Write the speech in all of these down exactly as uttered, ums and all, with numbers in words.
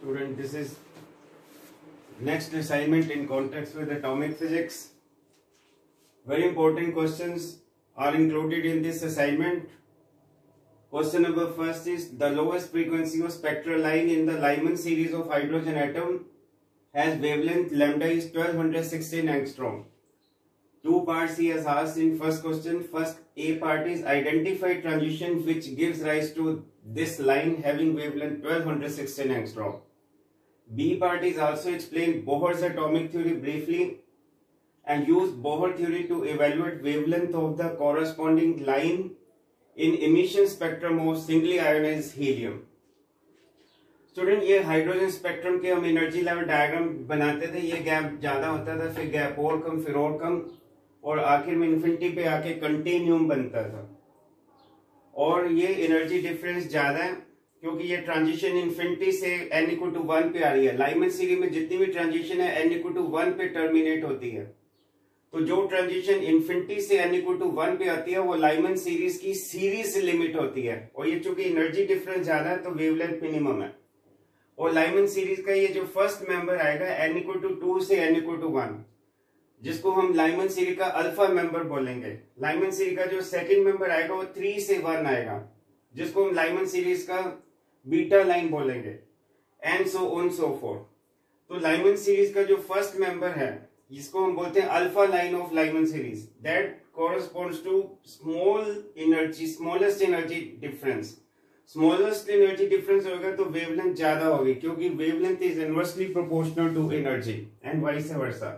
Student, this is next assignment in context with atomic physics. Very important questions are included in this assignment. Question number first is the lowest frequency of spectral line in the Lyman series of hydrogen atom has wavelength lambda is twelve sixteen angstrom. Two parts he has asked in first question. First A part is identify transition which gives rise to this line having wavelength twelve sixteen angstrom. B part is also explain Bohr's atomic theory briefly and use Bohr theory to evaluate wavelength of the corresponding line in emission spectrum of singly ionized helium. Student, ये hydrogen spectrum के हम energy level diagram बनाते थे. ये gap ज्यादा होता था, फिर गैप और कम, फिर और कम, और आखिर में इन्फिनिटी पे आके कंटिन्यूम बनता था. और ये एनर्जी डिफरेंस ज्यादा है क्योंकि ये ट्रांजिशन इन्फिनिटी से एन इक्वल टू वन पे आ रही है. लाइमन सीरीज में जितनी भी ट्रांजिशन है एन इक्वल टू वन पे टर्मिनेट होती है. तो जो ट्रांजिशन इन्फिनिटी से एन इक्वल टू वन पे आती है वो लाइमन सीरीज की सीरीज से लिमिट होती है. और ये चूंकि एनर्जी डिफरेंस ज्यादा है तो वेवलेंथ मिनिमम है. और लाइमन सीरीज का ये जो फर्स्ट मेंबर आएगा एन इक्वल टू टू से एन इक्वल टू वन, जिसको हम लाइमन सीरीज का अल्फा मेंबर बोलेंगे. लाइमन सीरीज का जो सेकंड मेंबर आएगा वो थ्री से वन आएगा, जिसको हम लाइमन सीरीज का बीटा लाइन बोलेंगे, and so on so forth. तो लाइमन सीरीज का जो फर्स्ट मेंबर है जिसको हम बोलते हैं alpha line of Lyman series, that corresponds to small energy smallest energy difference. Smallest energy difference होगा तो वेवलेंथ ज्यादा होगी क्योंकि wavelength is inversely proportional to energy and vice versa.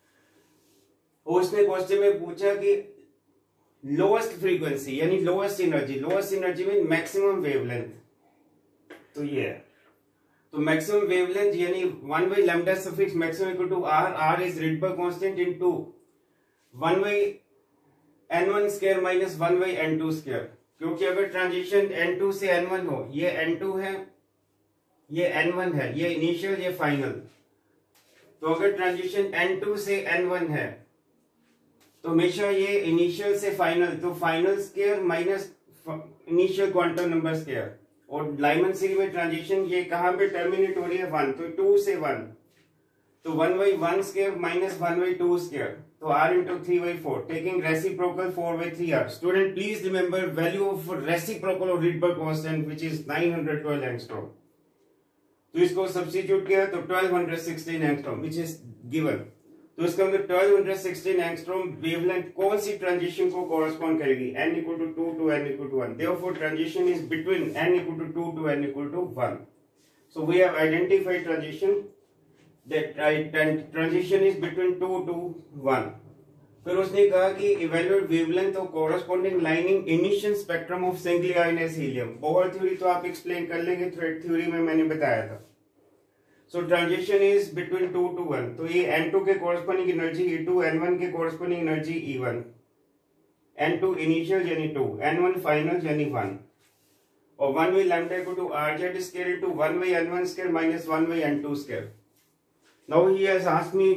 उसने क्वेश्चन में पूछा कि लोएस्ट फ्रीक्वेंसी यानी लोएस्ट एनर्जी, लोएस्ट एनर्जी में मैक्सिमम वेवलेंथ. तो ये है, तो मैक्सिमम वेवलेंथ यानी one by lambda suffix maximum equal to R. R is Rydberg constant into one by n one square minus one by n two square. क्योंकि अगर transition n two से n one हो, ये n to है, ये N one है, ये initial, ये फाइनल. तो अगर ट्रांजिशन एन टू से एन वन है तो हमेशा ये इनिशियल से फाइनल, तो final square minus initial quantum number square. और लाइमन सीरीज में ट्रांजिशन ये कहां पे टर्मिनेट हो रही है, वन, तो टू से वन, तो one by one square minus one by two square, तो R into three by four, taking reciprocal four by three R. Student please remember value of reciprocal of Rydberg constant which is nine hundred twelve angstrom. तो इसको substitute किया तो twelve sixteen angstrom which is given. तो इसका मतलब twelve sixteen angstrom wavelength कौन सी transition को कॉरेस्पॉन्ड करेगी, n equal to two to n equal to one. Therefore transition is between n equal to two to n equal to one. So we have identified transition, that transition is between two to one. फिर उसने कहा कि evaluate wavelength of corresponding lining emission spectrum of singly ionized helium. Bohr theory तो आप explain कर लेंगे, thread theory में मैंने बताया था. So transition is between two to one. तो ये एन टू के corresponding energy E two, n one के corresponding energy E one, n two initial यानी टू, एन वन फाइनल यानी वन, और one by lambda equal to R Z square into one by n one square minus one by n two square. Now he has asked me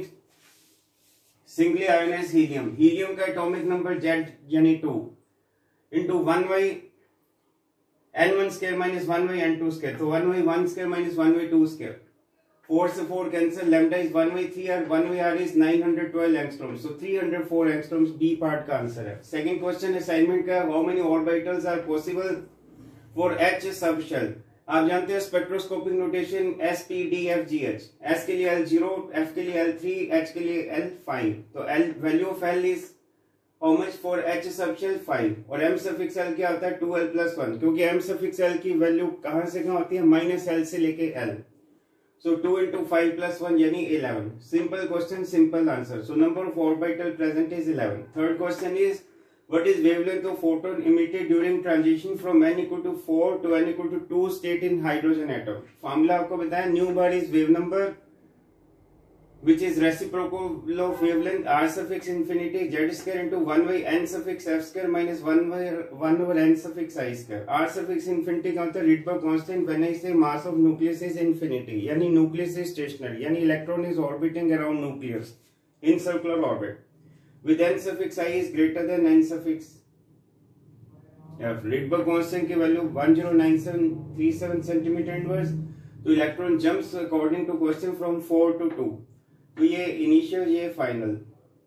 singly ionized helium. Helium का atomic number Z यानी two into one by n one square minus one by n two square, तो one by one square minus one by two square. Four से four cancel, lambda is one by three R, one by R is nine hundred twelve angstrom. So three hundred four angstrom B part का answer है. Second question assignment का, how many orbitals are possible for h sub shell. आप जानते हैं spectroscopic notation s p d f g h. S के लिए L zero, F के लिए एल थ्री, एच के लिए एल फाइव. तो l value of l is how much for h sub shell five. और एम सफिक्स एल क्या होता है, टू एल प्लस वन, क्योंकि एम सफिक्स एल की वैल्यू कहां से कहां होती है, माइनस एल से लेके l. So two into five plus one यानी eleven. Simple question, simple answer. So number of orbital present is eleven. Third question is what is wavelength of photon emitted during transition from n equal to four to n equal to two state in hydrogen atom. Formula आपको बताया, nu bar is wave number which is reciprocal of wavelength r suffix infinity z square into one by n suffix f square minus one by one over n suffix i square. r suffix infinity का होता है Rydberg constant when I say mass of nucleus is infinity, यानी nucleus is stationary, यानी electron is orbiting around nucleus in circular orbit with n suffix i is greater than n suffix f. Rydberg constant की value one zero nine seven three seven centimetre inverse. तो electron jumps according to question from four to two. तो ये initial, ये final,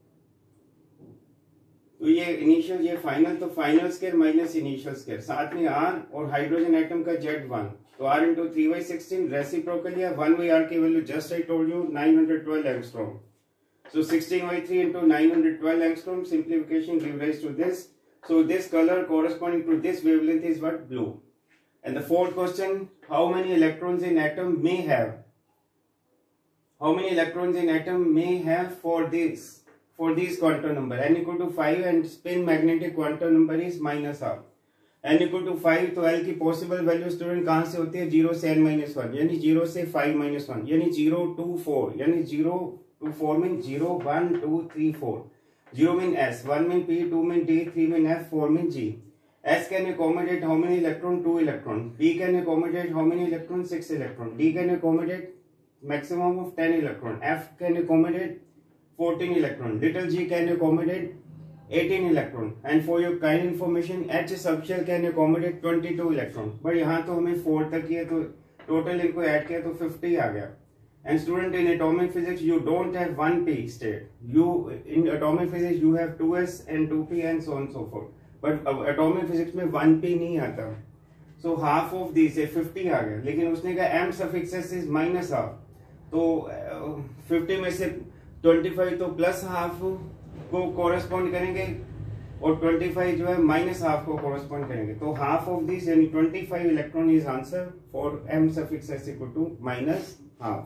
तो ये initial, ये final, तो final square minus initial square, साथ में आर और हाइड्रोजन एटम का जेड वन, तो R into three by sixteen reciprocal या वन बाई आर की value just I told you nine hundred twelve angstrom. So sixteen by three into nine hundred twelve angstrom, simplification give rise to this. So this color corresponding to this wavelength is what? Blue. And the fourth question, how many electrons in atom may have? How many electrons in atom may have for this, for these quantum number? N equal to five and spin magnetic quantum number is minus half. N equal to five, तो L की possible value student कहाँ से होती है? zero से n minus one, यानी zero से five minus one, यानी zero two four, यानी zero two four mean zero one two three four. zero mean S, one mean P, two mean D, three mean F, four mean G. S can accommodate how many electron? two electron. P can accommodate how many electron? six electron. D can accommodate maximum of ten electron. F can accommodate fourteen electron. Little g can accommodate eighteen electron. And for your kind information, H subshell can accommodate twenty-two electron. But यहाँ तो हमें four तक ही है, तो total इनको add किया तो fifty आ गया. And student, in atomic physics you don't have one p state. You in atomic physics you have two s and two p and so on and so forth. But uh, atomic physics में one p नहीं आता. So half of these है fifty आ गया. लेकिन उसने कहा m suffix s is minus half. तो uh, fifty में से twenty-five तो plus half को correspond करेंगे और twenty-five जो है minus half को correspond करेंगे. तो half of this यानी twenty-five electron is answer for m suffix s equal to minus half.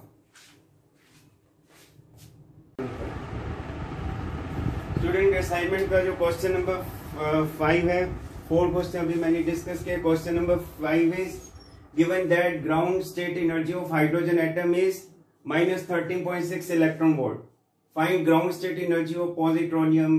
Student assignment का जो क्वेश्चन नंबर फाइव है, फोर क्वेश्चन अभी मैंने डिस्कस किया. Question number five is given that ground state energy of hydrogen atom is minus thirteen point six electron volt. Find ground state energy of positronium.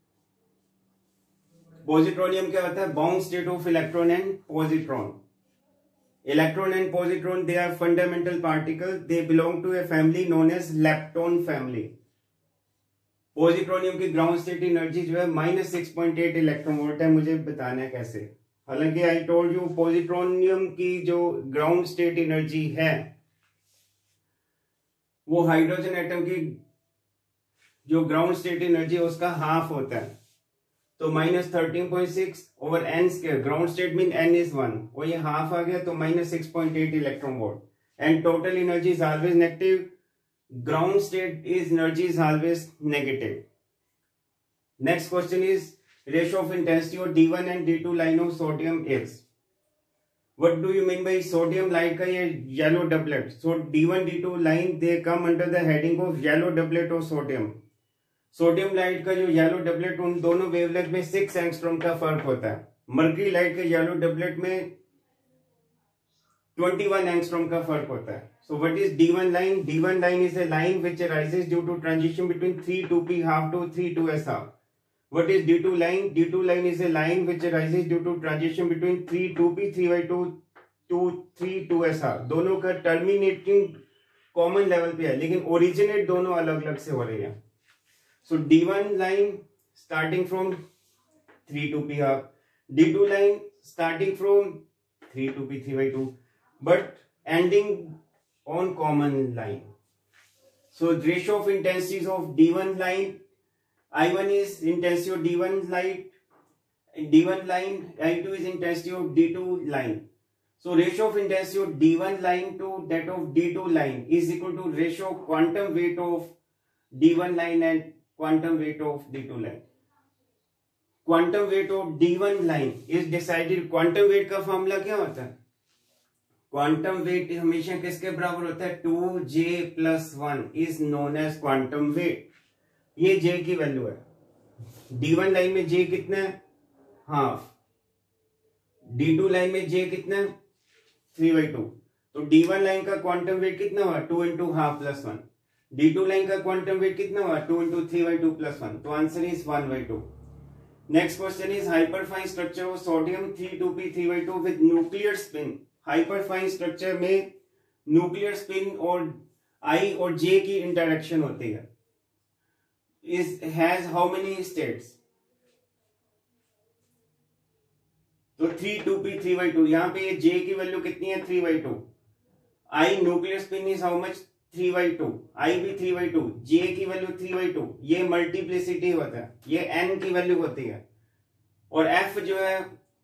Positronium क्या होता है? Bound state of electron and positron. Electron and positron they are fundamental particle. They belong to a family known as lepton family. Positronium की ground state energy जो है minus six point eight electron volt है. मुझे बताना है कैसे. हालांकि आई told you positronium की जो ग्राउंड स्टेट एनर्जी है वो हाइड्रोजन एटम की जो ग्राउंड स्टेट एनर्जी है उसका हाफ होता है. तो minus thirteen point six over n square. Ground state mean n is one, और ये हाफ आ गया तो minus six point eight electron volt. And total energy is always negative. Ground state is energy is always negative. Next question is ratio of intensity of D one and D two line of sodium is. What do you mean by sodium light का ये yellow doublet? So D one D two line they come under the heading of yellow doublet of sodium. Sodium light का जो yellow doublet उन दोनों wavelength में six angstrom का फर्क होता है. Mercury light के yellow doublet में twenty-one angstrom का फर्क होता है. So what is D one line? D one line is a line which arises due to transition between three two p half to three two s half. What is D two line? D two line is a line which arises due to transition between three two p three by two to three two s half. दोनों का terminating common level पे है, लेकिन originate दोनों अलग अलग से हो रही है. So D one line starting from three two p half. D two line starting from three two p three by two, but ending on common line. So ratio of intensities of D one line, I one is intensity of D one light, D one line, I two is intensity of D two line. So ratio of intensity of D one line to that of D two line is equal to ratio of quantum weight of D one line and quantum weight of D two line. Quantum weight of D one line is decided. Quantum weight का formula क्या होता है? Quantum wait हमेशा किसके बराबर होता है? Two j plus one is known as quantum weight. ये जे की वैल्यू है. डी वन लाइन में जे कितना है? हाफ. डी टू लाइन में जे कितना है? Three by two. तो डी वन लाइन का क्वांटम वेट कितना हुआ? Two into half plus one. D two line का क्वांटम वेट कितना हुआ? Two into three by two plus one. तो answer is one by two. Next question is hyperfine structure of sodium three two p three by two with nuclear spin. Hyperfine structure में nuclear spin और I और j की interaction होती है. Is has how many states? तो three two p three by two. यहां पे ये जे की वैल्यू कितनी है? Three by two. I nuclear spin is how much, three by two, I भी थ्री बाई टू, जे की वैल्यू थ्री बाई टू, ये मल्टीप्लिसिटी होता है, ये एन की वैल्यू होती है। और एफ जो है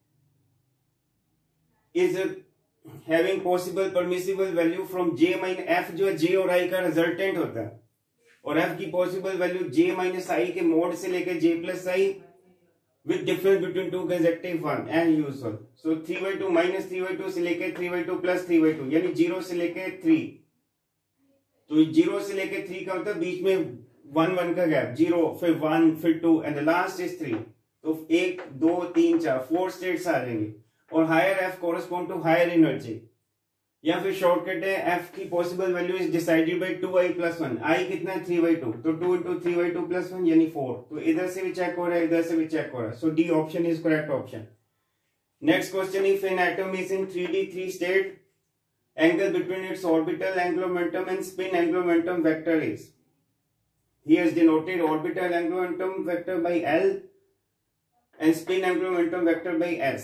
is having possible permissible value from j minus, F जो है जे और आई का रिजल्टेंट होता है, और एफ की possible value j minus I के मोड से लेकर j plus I with difference between two consecutive one and usual. So three by two minus three by two से लेकर three by two plus three by two, यानी zero से लेकर three, तो zero से लेकर थ्री का होता है बीच में वन वन का गैप, जीरो फिर वन फिर two and the last is three, तो एक दो तीन चार फोर स्टेट्स आ जाएंगे। और higher F correspond to higher energy, या फिर शॉर्टकट है एफ की possible value is decided by two I plus one, I कितना है थ्री बाई टू, तो two into three by two plus one यानी फोर, तो इधर से भी चेक हो रहा है इधर से भी चेक हो रहा है, so D option is correct option. Next question, if an atom is in three D three state, angle between its orbital angular momentum and spin angular momentum vector is, he has denoted orbital angular momentum vector by L and spin angular momentum vector by S।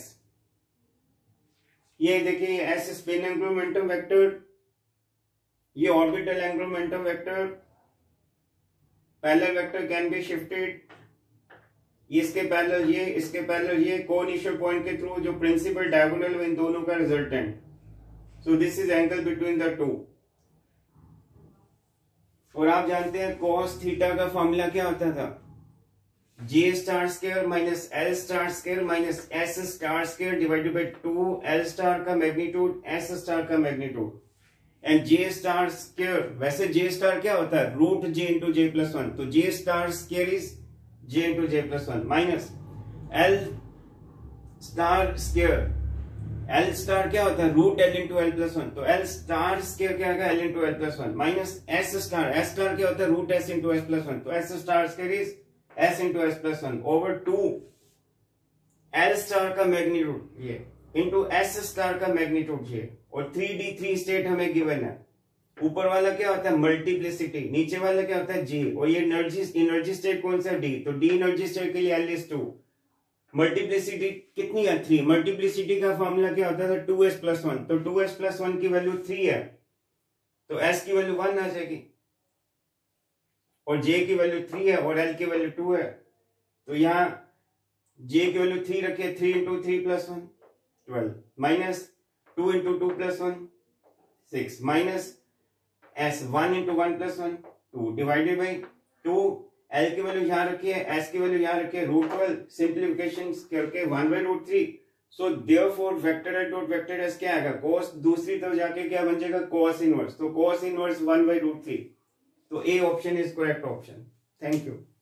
ये देखिए S spin angular momentum vector, ये orbital angular momentum vector, parallel vector can be shifted, इसके parallel ये, इसके parallel ये, co-initial point के through जो principal diagonal इन दोनों का resultant, so this is angle between the two। और आप जानते हैं cos थीटा का फॉर्मूला क्या होता था, j star square minus l star square minus S star square divided by two, L star का मैग्नीट्यूड एस स्टार का magnitude, and j star square, वैसे जे स्टार क्या होता है root j into j plus one, तो j star square is j into j plus one minus l star square, l star क्या होता है root l into L plus one, तो l star square क्या होगा L into L plus one minus S star, S star क्या होता है root S into S plus one, तो S star square is S into S plus one over two L star का magnitude ये into S star का magnitude ये, और three D three state हमें गिवन है। ऊपर वाला क्या होता है मल्टीप्लिसिटी, नीचे वाला क्या होता है जी, और ये एनर्जी एनर्जी स्टेट कौन सा डी, तो डी एनर्जी स्टेट के लिए एल इज टू, मल्टीप्लिसिटी कितनी है थ्री, मल्टीप्लिसिटी का फॉर्मूला क्या होता था टू एस प्लस वन, तो टू एस प्लस वन की वैल्यू थ्री है, तो एस की वैल्यू वन आ जाएगी, और जे की वैल्यू थ्री है और एल की वैल्यू टू है, तो यहाँ जे की वैल्यू थ्री रखिए, three into three plus one twelve minus two into two plus one six minus S one into one plus one two divided by two, L की value यहाँ रखिए S की value यहाँ रखिए root twelve, simplification करके one by root three, so therefore vector at dot vector S क्या आएगा कोस, दूसरी तरफ जाके क्या बन जाएगा कोस इनवर्स, तो cos inverse one by root three, तो A option is correct option. Thank you.